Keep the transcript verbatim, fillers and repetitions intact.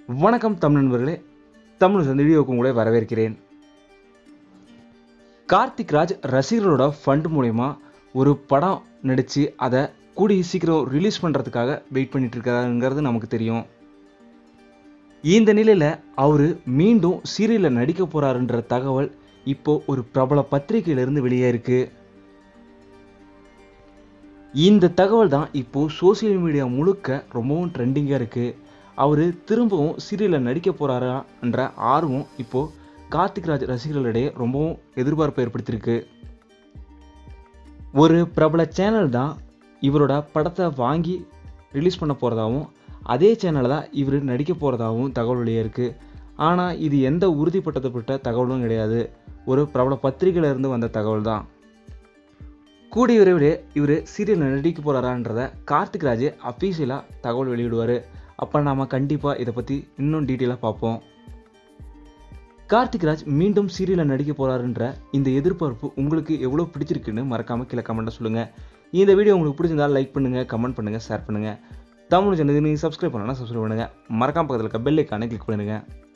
வணக்கம் தமிழ் நண்பர்களே, தமிழ் சந்தி வீடியோக்கு உங்களை வரவேற்கிறேன். கார்த்திக்ராஜ் ரசிகர்களோட ஃபண்ட் மூலமா ஒரு படம் நடித்து அதை கூடிய சீக்கிரம் ரிலீஸ் பண்ணுறதுக்காக வெயிட் பண்ணிட்டு இருக்காருங்கிறது நமக்கு தெரியும். இந்த நிலையில் அவர் மீண்டும் சீரியலில் நடிக்க போகிறாருன்ற தகவல் இப்போ ஒரு பிரபல பத்திரிகையிலிருந்து வெளியே இருக்கு. இந்த தகவல் தான் இப்போ சோசியல் மீடியா முழுக்க ரொம்பவும் ட்ரெண்டிங்காக இருக்குது. அவர் திரும்பவும் சீரியலில் நடிக்க போகிறாரா என்ற ஆர்வம் இப்போது கார்த்திக்ராஜ் ரசிகர்களிடையே ரொம்பவும் எதிர்பார்ப்பை ஏற்படுத்தியிருக்கு. ஒரு பிரபல சேனல் தான் இவரோட படத்தை வாங்கி ரிலீஸ் பண்ண போகிறதாகவும் அதே சேனலில் தான் இவர் நடிக்க போகிறதாகவும் தகவல் வெளியே இருக்குது. ஆனால் இது எந்த உறுதிப்படுத்தப்பட்ட தகவலும் கிடையாது. ஒரு பிரபல பத்திரிகையில இருந்து வந்த தகவல் தான். கூடிய விரைவில் இவர் சீரியலில் நடிக்க போகிறாரான்றதை கார்த்திக்ராஜ் அஃபீஷியலாக தகவல் வெளியிடுவார். அப்போ நாம் கண்டிப்பாக இதை பற்றி இன்னும் டீட்டெயிலாக பார்ப்போம். கார்த்திக்ராஜ் மீண்டும் சீரியலில் நடிக்க போகிறாருன்ற இந்த எதிர்பார்ப்பு உங்களுக்கு எவ்வளோ பிடிச்சிருக்குன்னு மறக்காமல் கீழே கமெண்ட்டில் சொல்லுங்கள். இந்த வீடியோ உங்களுக்கு பிடிச்சிருந்தால் லைக் பண்ணுங்கள், கமெண்ட் பண்ணுங்கள், ஷேர் பண்ணுங்கள். தமிழ் சேனலுக்கு நீங்கள் சப்ஸ்கிரைப் பண்ணலாம், சப்ஸ்கிரைப் பண்ணுங்கள். மறக்காம பக்கத்தில் இருக்க பெல் ஐக்கானை கிளிக் பண்ணுங்கள்.